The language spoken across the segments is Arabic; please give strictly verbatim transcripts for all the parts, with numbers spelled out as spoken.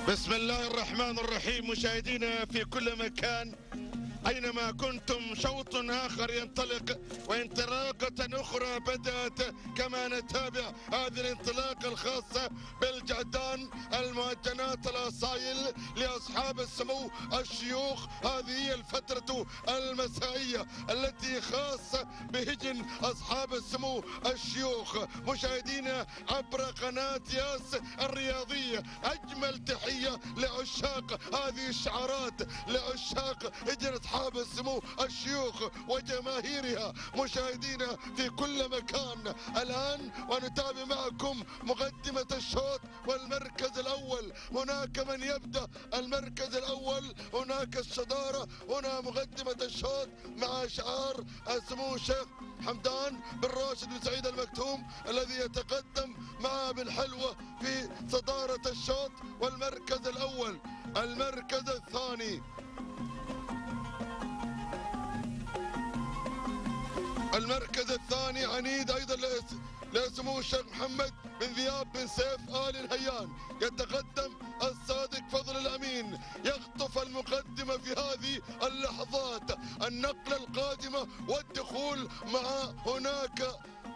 بسم الله الرحمن الرحيم. مشاهدينا في كل مكان أينما كنتم، شوط آخر ينطلق وانطلاقة أخرى بدأت كما نتابع هذه الانطلاقة الخاصة بالجعدان، المعجنات الأصايل لأصحاب السمو الشيوخ. هذه هي الفترة المسائية التي خاصة بهجن أصحاب السمو الشيوخ. مشاهدينا عبر قناة ياس الرياضية، أجمل تحية لعشاق هذه الشعارات، لعشاق هجن أصحاب السمو الشيوخ وجماهيرها. مشاهدينا في كل مكان الآن ونتابع معكم مقدمة الشوط والمركز الأول. هناك من يبدأ المركز الأول، هناك الصدارة، هنا مقدمة الشوط مع شعار سمو الشيخ حمدان بن راشد بن سعيد المكتوم الذي يتقدم مع بن حلوة في صدارة الشوط والمركز الأول. المركز الثاني المركز الثاني عنيد أيضا لسمو الشيخ محمد بن ذياب بن سيف آل نهيان، يتقدم الصادق فضل الأمين، يخطف المقدمة في هذه اللحظات. النقلة القادمة والدخول مع هناك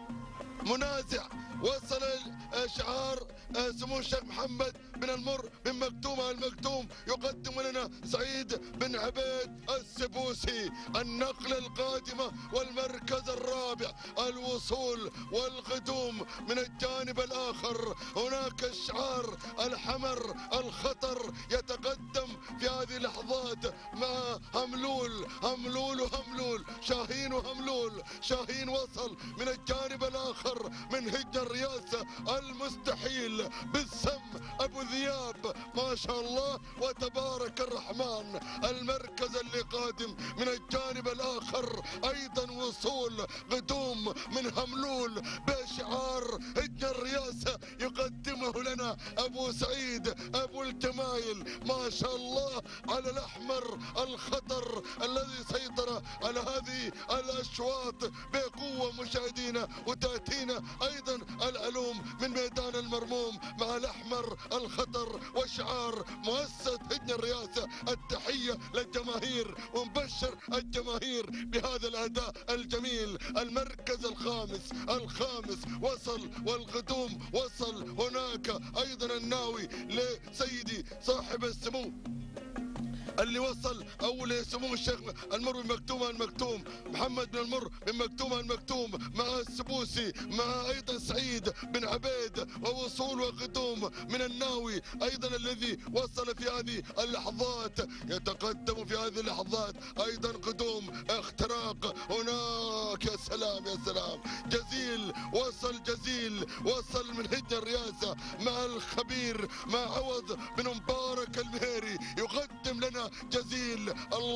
منازع. وصل شعار سمو الشيخ محمد بن المر بن مكتوم المكتوم، يقدم لنا سعيد بن عبيد السبوسي. النقلة القادمة والمركز الرابع، الوصول والقدوم من الجانب الآخر. هناك الشعار الحمر الخطر يتقدم في هذه اللحظات مع هملول هملول وهملول، شاهين وهملول. شاهين وصل من الجانب الآخر من هجن الرئاسة المستحيل بالسم أبو ذياب، ما شاء الله وتبارك الرحمن. المركز اللي قادم من الجانب الآخر أيضا وصول قدوم من هملول بشعار هجن الرئاسة، يقدمه لنا أبو سعيد أبو الجمايل، ما شاء الله على الأحمر الخطر الذي سيطر على هذه الأشواط بقوة. مشاهدينا وتأتينا أيضا العلوم من ميدان المرموم مع الأحمر الخطر وشعار مؤسسة هجن الرئاسة. التحية للجماهير ونبشر الجماهير بهذا الأداء الجميل. المركز الخامس الخامس وصل والقدوم وصل. هناك أيضا الناوي لسيدي صاحب السمو اللي وصل أول سمو الشيخ المر بن مكتوم المكتوم، محمد بن المر بن مكتوم المكتوم مع السبوسي مع أيضا سعيد بن عبيد، ووصول وقدوم من الناوي أيضا الذي وصل في هذه اللحظات. يتقدم في هذه اللحظات أيضا قدوم اختراق. هناك يا سلام يا سلام، جزيل وصل، جزيل وصل من هجن الرئاسة مع الخبير مع عوض بن مبارك المهيري، يقدم لنا جزيل.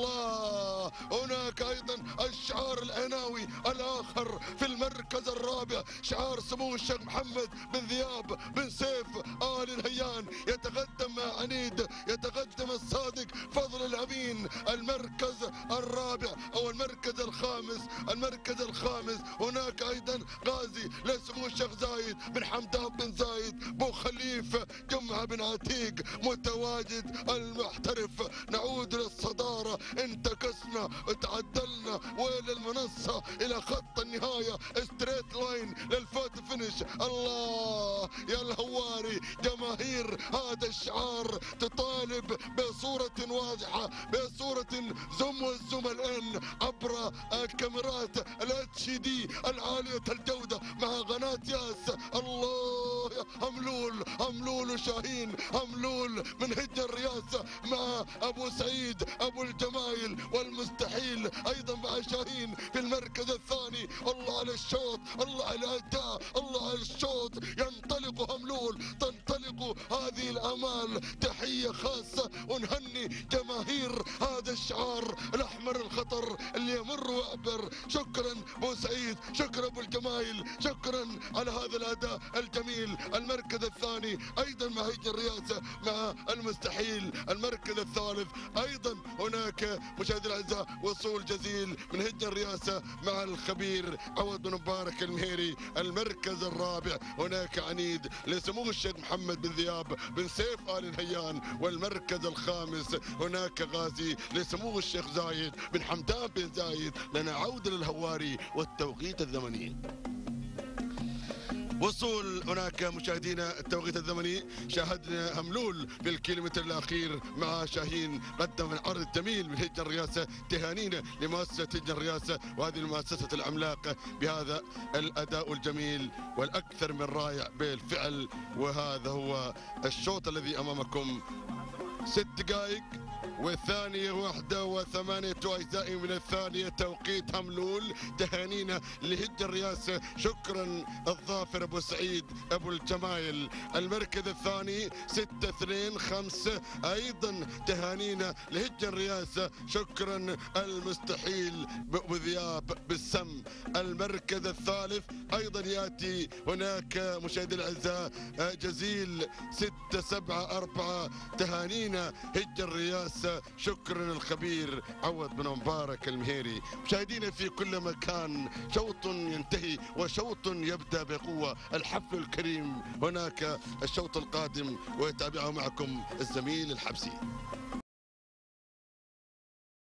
الله، هناك ايضا الشعار العناوي الاخر في المركز الرابع، شعار سمو الشيخ محمد بن ذياب بن سيف آل نهيان، يتقدم مع عنيد، يتقدم الصادق فضل الامين. المركز الرابع او المركز الخامس، المركز الخامس هناك ايضا غازي لسمو الشيخ زايد بن حمدان بن زايد بو خليفه جمعه بن عتيق متواجد المحترف. نعود للصدارة، انتكسنا تعدلنا وإلى المنصة إلى خط النهاية، ستريت لاين للفوت فينش. الله يا الهواري، جماهير هذا الشعار تطالب بصورة واضحة، بصورة زم والزمل ان عبر الكاميرات الاتش دي العالية الجودة مع قناة ياس. الله يا هملول هملول وشاهين هملول من هجن الرئاسة مع ابو سعيد ابو الجمايل والمستحيل ايضا مع شاهين في المركز الثاني. الله على الشوط، الله على الاداء، الله على الشوط. ينطلق هملول، تنطلق هذه الامال. تحيه خاصه ونهني جماهير هذا الشعار الاحمر الخطر اللي يمر ويعبر. شكرا ابو سعيد شكرا ابو الجمايل، شكرا على هذا الاداء الجميل. المركز الثاني ايضا مع هيج الرئاسه مع المستحيل. المركز الثالث ايضا هناك مشاهدينا الاعزاء وصول جزيل من هيج الرئاسه مع الخبير عوض بن مبارك المهيري. المركز الرابع هناك عنيد لسمو الشيخ محمد بن ذياب بن سيف آل نهيان. والمركز الخامس هناك غازي لسمو الشيخ زايد بن حمدان بن زايد. لنا عودة للهواري والتوقيت الزمني. وصول هناك مشاهدينا التوقيت الزمني، شاهدنا هملول في الكيلومتر الاخير مع شاهين قدم العرض جميل من هيج الرئاسه. تهانينا لمؤسسه هيج الرئاسه وهذه المؤسسه العملاقه بهذا الاداء الجميل والاكثر من رائع بالفعل. وهذا هو الشوط الذي امامكم، ست دقائق والثانية واحدة وثمانية أجزاء من الثانية توقيت هملول. تهانينا لهج الرئاسة، شكرا الظافر أبو سعيد أبو الجمايل. المركز الثاني ستة اثنين خمسة أيضا تهانينا لهج الرئاسة، شكرا المستحيل أبو ذياب بالسم. المركز الثالث أيضا يأتي هناك مشاهدينا الأعزاء جزيل ستة سبعة أربعة تهانينا هج الرئاسة، شكرا الخبير عوض بن مبارك المهيري. مشاهدينا في كل مكان، شوط ينتهي وشوط يبدأ بقوة. الحفل الكريم هناك الشوط القادم ويتابعه معكم الزميل الحبسي.